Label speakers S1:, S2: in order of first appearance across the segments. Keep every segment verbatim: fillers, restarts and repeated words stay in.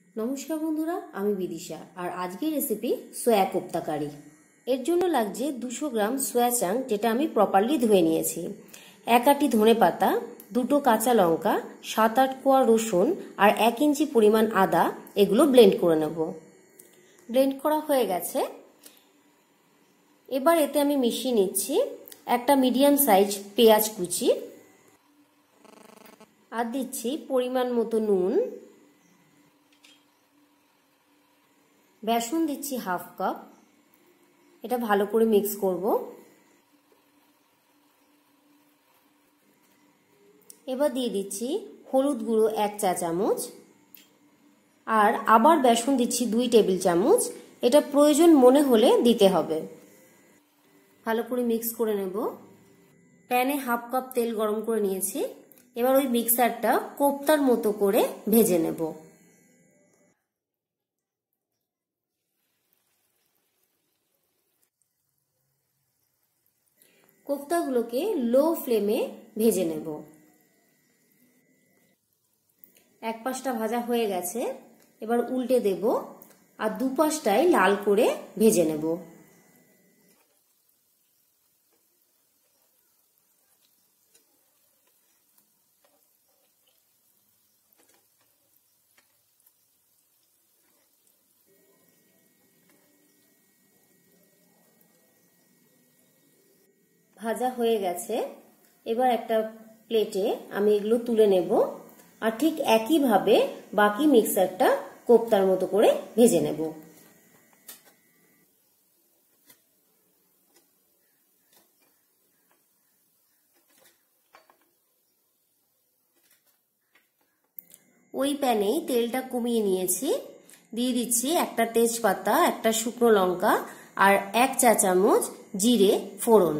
S1: নমস্কার বন্ধুরা, আমি বিদিশা। আর আজকের রেসিপি সোয়া কোপ্তা কারি। এর জন্য লাগছে দুশো গ্রাম সোয়া চাং, যেটা আমি প্রপারলি ধুয়ে নিয়েছি, এক আটি ধনে পাতা, দুটো কাঁচা লঙ্কা, সাত আট কোয়া রসুন আর এক ইঞ্চি পরিমাণ আদা। এগুলো ব্লেন্ড করে নেব। ব্লেন্ড করা হয়ে গেছে। এবার এতে আমি মিশিয়ে নিচ্ছি একটা মিডিয়াম সাইজ পেঁয়াজ কুচি, আর দিচ্ছি পরিমাণ মতো নুন, বেসন দিচ্ছি হাফ কাপ। এটা ভালো করে মিক্স করব। এবার দিয়ে দিচ্ছি হলুদ গুঁড়ো এক চা চামচ, আর আবার বেসন দিচ্ছি দুই টেবিল চামচ। এটা প্রয়োজন মনে হলে দিতে হবে। ভালো করে মিক্স করে নেব। প্যানে হাফ কাপ তেল গরম করে নিয়েছি। এবার ওই মিক্সারটা কোপ্তার মতো করে ভেজে নেব। কোপ্তাগুলোকে লো ফ্লেমে ভেজে নেব। এক পাশটা ভাজা হয়ে গেছে। এবার উল্টে দেব, আর দুপাশটাই লাল করে ভেজে নেব। ভাজা হয়ে গেছে। এবার একটা প্লেটে আমি এগুলো তুলে নেব, আর ঠিক একইভাবে বাকি মিক্সারটা কোপ্তার মতো করে ভেজে নেব। ওই প্যানেই তেলটা কমিয়ে নিয়েছি। দিয়ে দিচ্ছি একটা তেজপাতা, একটা শুকনো লঙ্কা আর এক চা চামচ জিরে ফোড়ন।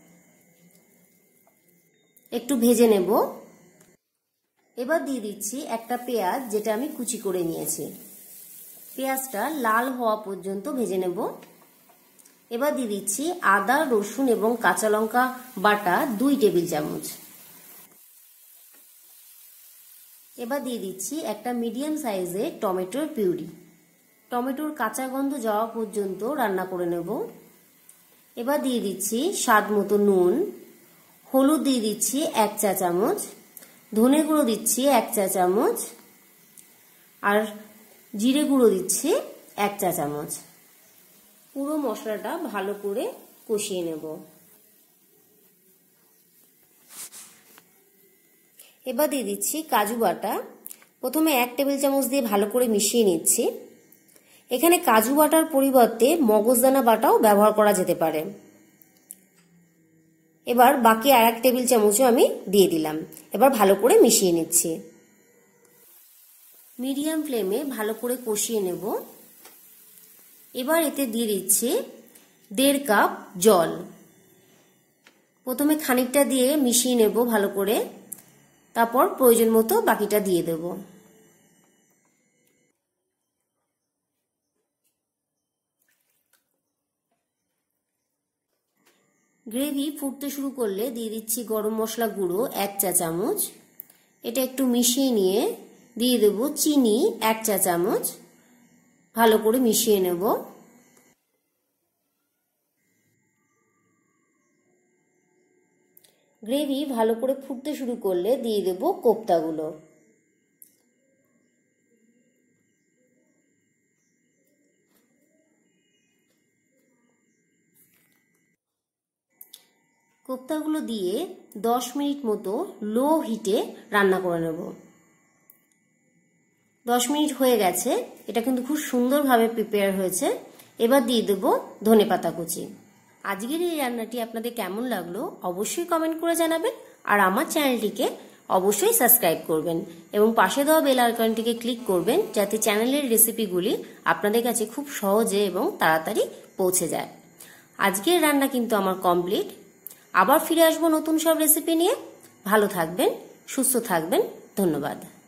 S1: একটু ভেজে নেব। এবার দিয়ে দিচ্ছি একটা পেঁয়াজ, যেটা আমি কুচি করে নিয়েছি। পেঁয়াজটা লাল হওয়া পর্যন্ত ভেজে নেব। এবার দিয়ে দিচ্ছি আদা, রসুন এবং কাঁচা লঙ্কা বাটা দুই টেবিল চামচ। এবার দিয়ে দিচ্ছি একটা মিডিয়াম সাইজের টমেটোর পিউরি। টমেটোর কাঁচা গন্ধ যাওয়া পর্যন্ত রান্না করে নেব। এবার দিয়ে দিচ্ছি স্বাদ মতো নুন, হলুদ দিয়ে দিচ্ছি এক চা চামচ, ধনে গুঁড়ো দিচ্ছি এক চা চামচ, আর জিরে গুঁড়ো দিচ্ছি এক চা চামচ। পুরো মশলাটা ভালো করে কষিয়ে নেব। এবার দিয়ে দিচ্ছি কাজু বাটা। প্রথমে এক টেবিল চামচ দিয়ে ভালো করে মিশিয়ে নিচ্ছি। এখানে কাজু বাটার পরিবর্তে মগজদানা বাটাও ব্যবহার করা যেতে পারে। এবার বাকি আর এক টেবিল চামচও আমি দিয়ে দিলাম। এবার ভালো করে মিশিয়ে নিচ্ছি। মিডিয়াম ফ্লেমে ভালো করে কষিয়ে নেব। এবার এতে দিয়ে দিচ্ছি দেড় কাপ জল। প্রথমে খানিকটা দিয়ে মিশিয়ে নেব ভালো করে, তারপর প্রয়োজন মতো বাকিটা দিয়ে দেব। গ্রেভি ফুটতে শুরু করলে দিয়ে দিচ্ছি গরম মশলা গুঁড়ো এক চা চামচ। এটা একটু মিশিয়ে নিয়ে দিয়ে দেব চিনি এক চা চামচ। ভালো করে মিশিয়ে নেব। গ্রেভি ভালো করে ফুটতে শুরু করলে দিয়ে দেব কোপ্তাগুলো। কোপ্তাগুলো দিয়ে দশ মিনিট মতো লো হিটে রান্না করে নেব। দশ মিনিট হয়ে গেছে। এটা কিন্তু খুব সুন্দরভাবে প্রিপেয়ার হয়েছে। এবার দিয়ে দেব ধনেপাতা কুচি। আজকের এই রান্নাটি আপনাদের কেমন লাগলো অবশ্যই কমেন্ট করে জানাবেন, আর আমার চ্যানেলটিকে অবশ্যই সাবস্ক্রাইব করবেন এবং পাশে দেওয়া বেল আইকনটিকে ক্লিক করবেন, যাতে চ্যানেলের রেসিপিগুলি আপনাদের কাছে খুব সহজে এবং তাড়াতাড়ি পৌঁছে যায়। আজকের রান্না কিন্তু আমার কমপ্লিট। আবার ফিরে আসবো নতুন সব রেসিপি নিয়ে। ভালো থাকবেন, সুস্থ থাকবেন। ধন্যবাদ।